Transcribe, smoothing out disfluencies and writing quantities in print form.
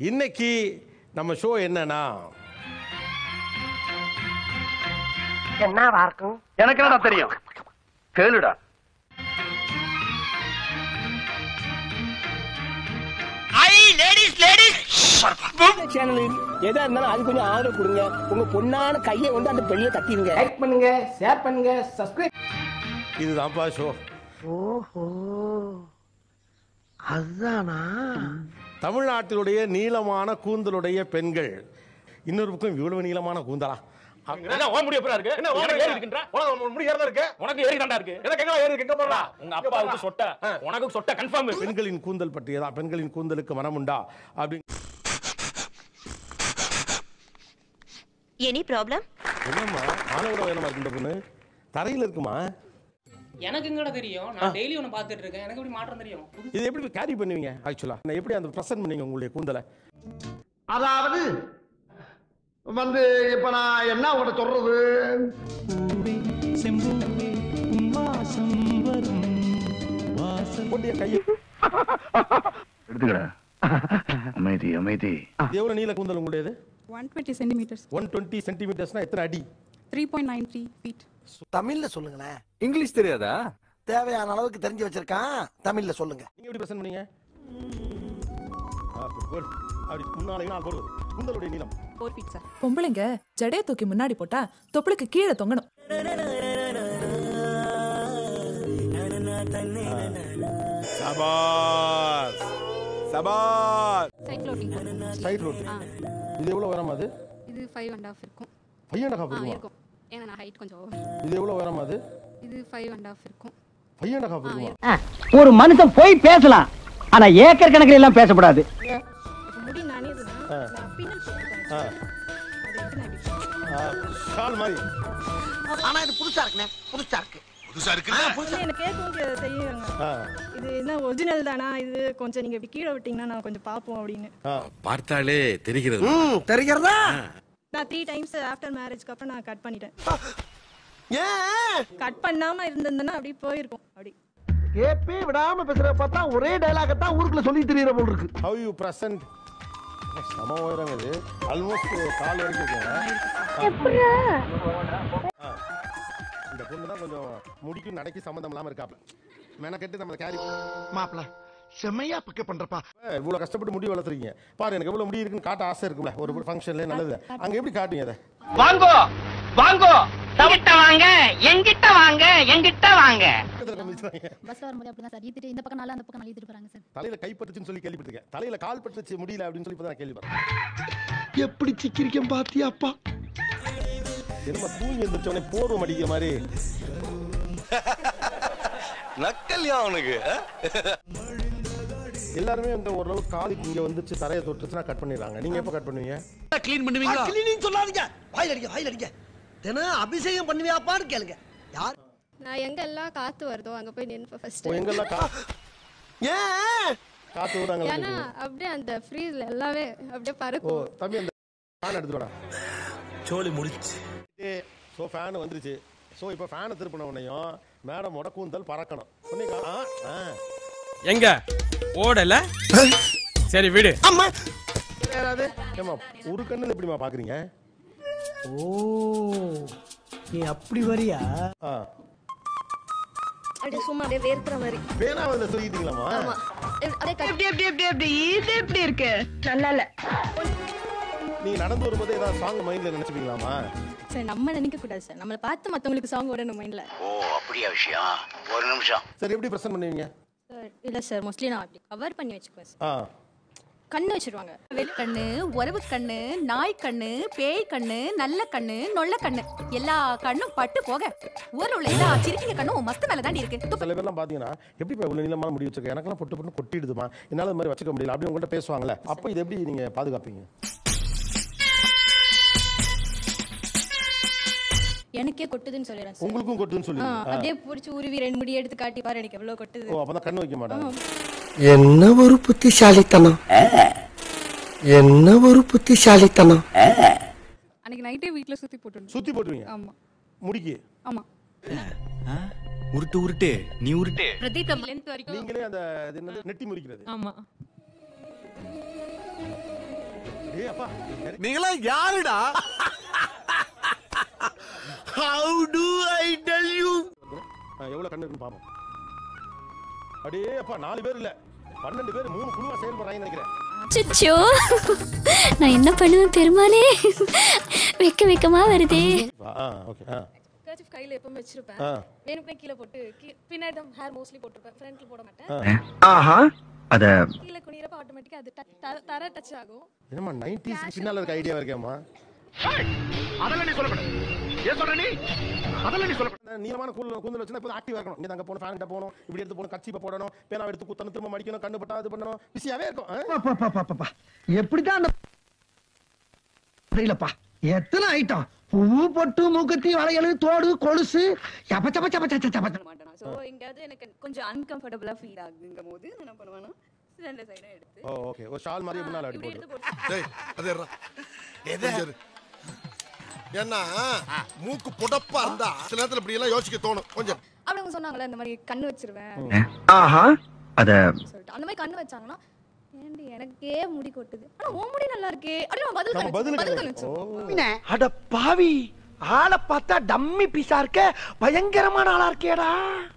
இன்னைக்கு நம்ம ஷோ என்னன்னா என்னவா இருக்கும்? எனக்கு என்னடா தெரியும், கேளுடா. எதா இருந்தாலும் அது கொஞ்சம் ஆதரவு கொடுங்க. உங்க பொண்ணான கையை வந்து அந்த பெண்ணில தட்டிடுங்க. லைக் பண்ணுங்க, ஷேர் பண்ணுங்க, சப்ஸ்கிரைப். இதுதான்ப்பா ஷோ. ஓஹோ, அதுதானா? தமிழ்நாட்டிலுடைய நீளமான கூந்தலுடைய பெண்கள். இன்னொரு பக்கம் இவ்வளவு நீளமான கூந்தலா? என்ன ஓ முடி எப்பரா இருக்கு? என்ன ஓ முடி ஏறி இருக்குன்ற? உனக்கு முடி ஏறதா இருக்கு? உனக்கு ஏறி தான்டா இருக்கு. எனக்கு எங்க ஏறி இருக்கு? எங்க போறா? உங்க அப்பாவுக்கு சொட்ட, உனக்கு சொட்ட கன்ஃபார்ம். பெண்களின் கூந்தல் பற்றியதா? பெண்களின் கூந்தலுக்கு மனம் உண்டா அப்படி? Any problem? என்னம்மா ஆளோட வேணுமா இருக்கு இந்த பொண்ணு? தரையில இருக்குமா? எனக்கு எங்கடா தெரியும்? நான் டெய்லி ஒன்னு பாத்துட்டு இருக்கேன். எனக்கு எப்படி மாற்றம் தெரியும்? இது எப்படி கேரி பண்ணுவீங்க? ஆக்சுவலா நான் எப்படி அந்த பிரசன்ட் பண்ணீங்க உங்களுடைய கூந்தலை? அதாவது வந்து இப்ப நான் என்ன உங்கள்கிட்ட சொல்றது? போட்டிய கையை எடுத்துக்கடா. அமைதி அமைதி. எவ்வளவு நீள கூந்தல் உங்களுடையது? 120 centimeters. 120 சென்டிமீட்டர்ஸ்னா எத்தனை அடி? 3.93 feet. தமிழ்ல சொல்லுங்களேன். இங்கிலீஷ் தெரியாதா? தேவையான அளவுக்கு தெரிஞ்சு வச்சிருக்கான். தமிழ்ல சொல்லுங்க. நீங்க எப்படி பிரசன்ட் பண்ணீங்க? அப்படி முன்னாலே நான் போடுவது கூந்தலுடைய நீளம் 4 feet sir. பொம்பளைங்க ஜடைய தூக்கி முன்னாடி போட்டா தொப்புளுக்கு கீழே தொங்கணும். சபாஸ் சபாஸ். Side floating. Side road. இது எவ்வளவு உயரம் அது? இது 5.5 இருக்கும். 5.5 இருக்கும். ஏன்னா நான் ஹைட் கொஞ்சம் over. இது எவ்வளவு உயரம் அது? இது 5.5 இருக்கும். 5.5 இருக்குமா? ஒரு மனுஷன் போய் பேசலாம், ஆனா ஏக்கர் கணக்கில் எல்லாம் பேசக்கூடாது. முடி நானே இதுதான். நான் பின்னல் போட்டுட்டேன். அது எடுத்து நான் இப்படி ஷால் மாதிரி. ஆனா இது புதுசா இருக்குனே, புதுசா இருக்கு. எனக்கு கேட்கும் தெரியுங்க. இது என்ன ஒரிஜினல் தானா? இது கொஞ்சம் நீங்க இப்படி கீழே விட்டீங்கன்னா நான் கொஞ்சம் பாப்போம் அப்படின்னு. பார்த்தாலே தெரிகிறது. தெரிகிறதா? நான் 3 times ஆஃப்டர் மேரேஜ்க்கு அப்புறம் நான் கட் பண்ணிட்டேன். ஏன் கட் பண்ணாம இருந்தேன்னா அப்படியே போயிருக்கும். அப்படி கேப்பே விடாம பேசுற பார்த்தா ஒரே டயலாக தான் ஊருக்குள்ள சொல்லி தெரியற போல இருக்கு. How you present? சம உயரம் இது. ஆல்மோஸ்ட் கால் வரைக்கும் இருக்குங்க. இந்த பொண்ணு தான் கொஞ்சம் முடிக்கும் நடைக்கு சம்பந்தம் இல்லாம இருக்காப்ல. மெனக்கெட்டு நம்ம கேரி மாப்ள செமையா பிக்கப் பண்றப்பா. இவ்வளவு கஷ்டப்பட்டு முடி வளர்த்துறீங்க பாரு. எனக்கு எவ்வளவு முடி இருக்குன்னு காட்ட ஆசை இருக்கும்ல ஒரு ஃபங்க்ஷன்ல. நல்லது. அங்க எப்படி காட்டுவீங்க அதை? வாங்கோ வாங்கோ, எங்கிட்ட வாங்க, எங்கிட்ட வாங்க, எங்கிட்ட வாங்க. பஸ்ல வரும்போது அப்படிதான் சார் ஈத்திட்டு இந்த பக்கம் நல்லா அந்த பக்கம் ஈத்திட்டு போறாங்க சார். தலையில கை பட்டுச்சுன்னு சொல்லி கேள்விப்பட்டிருக்கேன். தலையில கால் பட்டுச்சு முடியல அப்படின்னு சொல்லி இப்பதான் கேள்விப்பட்டேன். எப்படி சிக்கிரிக்கம் பாத்தியாப்பா? என்னமா தூங்கி எழுந்திரிச்சோடனே போர்வம் அடிக்கிற மாதிரி நக்கல்யா அவனுக்கு. எல்லாருமே இந்த ஓரளவு காலுக்கு இங்க வந்துச்சு தரையை தொட்டுச்சுன்னா கட் பண்ணிடுறாங்க. நீங்க எப்ப கட் பண்ணுவீங்க? க்ளீன் பண்ணுவீங்களா? கிளீனிங் சொல்லாதீங்க. வாயில அடிங்க, வாயில அடிங்க. தினம் அபிஷேகம் பண்ணுவியாப்பான்னு கேளுங்க. யார்? நான் எங்கெல்லாம் காத்து வருதோ அங்க போய் நின்னு ஃபர்ஸ்ட். எங்கெல்லாம் ஏன் காத்து வராங்க? ஏன்னா அப்படியே அந்த ஃப்ரீஸ்ல எல்லாமே அப்படியே ஓ பறக்கும். தம்பி அந்த ஃபேன் எடுத்து வாடா. சோலி முடிச்சு. ஸோ ஃபேன் வந்துருச்சு. ஸோ இப்போ ஃபேனை திருப்பின உடனேயும் மேடமோட கூந்தல் பறக்கணும். சொன்னீங்களா? எங்க ஓடல? சரி விடு. அம்மா ஏமா ஒரு கண்ணுல எப்படிமா பாக்குறீங்க? ஓ நீ அப்படி வரியா? அப்படியே சும்மா அப்படியே வேர்க்கிற மாதிரி. பேனாவில் சொல்லிட்டீங்களாமா? ஆமா. இது எப்படி இருக்கு? நல்லா இல்ல. நீங்க நடந்து வரும்போது ஏதாவது சாங் மைண்ட்ல நினைச்சுப்பீங்களாமா? சார் நம்ம நினைக்க கூடாது சார். நம்மள பார்த்து மத்தவங்களுக்கு சாங் ஓடணும் மைண்ட்ல. ஓ அப்படியே விஷயம். ஒரு நிமிஷம். சரி எப்படி பிரசன்ட் பண்ணுவீங்க? சார் இல்ல சார் மோஸ்ட்லி நான் அப்படி கவர் பண்ணி வச்சுக்குவேன் சார். கண்ணு வச்சிருவாங்க. வெள்கண்ணு, உறவு கண்ணு, நாய் கண்ணு, பேய் கண்ணு, நல்ல கண்ணு, நொல்ல கண்ணு, எல்லா கண்ணும் பட்டு போக ஊர்ல உள்ள எல்லா சிரிக்கிங்க கண்ணும் மஸ்து மேல தாண்டி இருக்கு. சில பேர்லாம் பாத்தீங்கன்னா எப்படி இவ்வளவு நீளமான முடி வச்சிருக்க, எனக்கெல்லாம் பொட்டு பொட்டு கொட்டிடுதுமா, என்னால இந்த மாதிரி வச்சுக்க முடியல அப்படி உங்கள்கிட்ட பேசுவாங்கல்ல. அப்போ இது எப்படி நீங்க பாதுகாப்பீங்க? எனக்கே கொட்டுதுன்னு சொல்லிடுறேன் சார். உங்களுக்கும் கொட்டுதுன்னு சொல்லி அப்படியே புடிச்சு உருவி 2 முடி எடுத்து காட்டி பாரு எனக்கு எவ்வளவு கொட்டுது. ஓ அப்பதான் கண்ணு வைக்க மாட்டாங்க. என்ன ஒரு புத்திசாலித்தனம், என்ன ஒரு புத்திசாலித்தனம். அன்னைக்கு நைட்டே வீட்ல சுத்தி போட்டுறேன். சுத்தி போட்டுவீங்க? ஆமா. முடிக்கு? ஆமா. உருட்டு உருட்டு நீ உருட்டு. லெந்த் வரைக்கும் நீங்களே அந்த நெட்டி முறிக்கிறது? ஆமா. டேய் அப்பா நீங்களா யாருடா? How do I tell you? எவ்வளவு கண்ணு இருக்குன்னு பாப்போம். அடே அப்பா 4 பேர் இல்ல 12 பேர் 3 குழுவா செயல்படுறாங்கன்னு நினைக்கிறேன். அச்சச்சோ நான் என்ன பண்ணுவேன் பெருமானே, வெக்கமா வருதே. ஓகே கர்ச்சீஃப் கையில எப்பவும் வச்சிருப்பேன். வேணும்னே கீழ போட்டு பின்னாடி தான் ஹேர் மோஸ்ட்லி போட்டுருப்பேன். ஃப்ரண்ட்ல போட மாட்டேன். ஆஹா அத கீழ குனியறப்ப ஆட்டோமேட்டிக்கா அது தர டச் ஆகும். என்னம்மா 90s பின்னால இருக்க ஐடியா இருக்கேம்மா. அதெல்லாம் நீ சொல்லக்கூடாது. ஏன் சொல்ற நீ? அதெல்லாம் நீ சொல்லக்கூடாது. நீளமான கூந்தல் வச்சுனா இப்ப ஆக்டிவா இருக்கணும். இங்க அங்க போணும், ஃபேன் கிட்ட போணும், இப்படி எடுத்து போணும், கட்சிப்ப போடணும், பேனா எடுத்து குத்தணும், திரும்ப மடிக்கணும், கண்ணு பட்டா அது பண்ணணும். பிஸியாவே இருக்கும். எப்படிதான் அந்த புரியலப்பா. எத்தனை ஐட்டம் பூ பொட்டு மூக்குத்தி வளையல் தோடு கொலுசு மாட்டேன். சோ எங்கயாவது எனக்கு கொஞ்சம் அன்கம்ஃபர்ட்டபிளா ஃபீல் ஆகுங்கும்போது என்ன பண்ணுவேன்னா ரெண்டு சைடா எடுத்து ஓகே ஒரு ஷால் மாதிரி முன்னால அடி போடு. டேய் அதேறா. எது? ஏன்னா மூக்கு புடப்பா இருந்தா சில நேரத்துல இப்படி எல்லாம் யோசிக்க தோணும் கொஞ்சம். அப்படி அவங்க சொன்னாங்கல இந்த மாதிரி கண்ணு வச்சிருவேன். ஆஹா அத சொல்லிட்டு அந்த மாதிரி கண்ணு வச்சாங்கன்னா ஏண்டி எனக்கே முடி கொட்டுது. ஆனா உன் முடி நல்லா இருக்கே. அப்படி நம்ம பதில் கழிச்சோம். அட பாவி, ஆளை பார்த்தா டம்மி பீஸா இருக்க, பயங்கரமான ஆளா இருக்கேடா.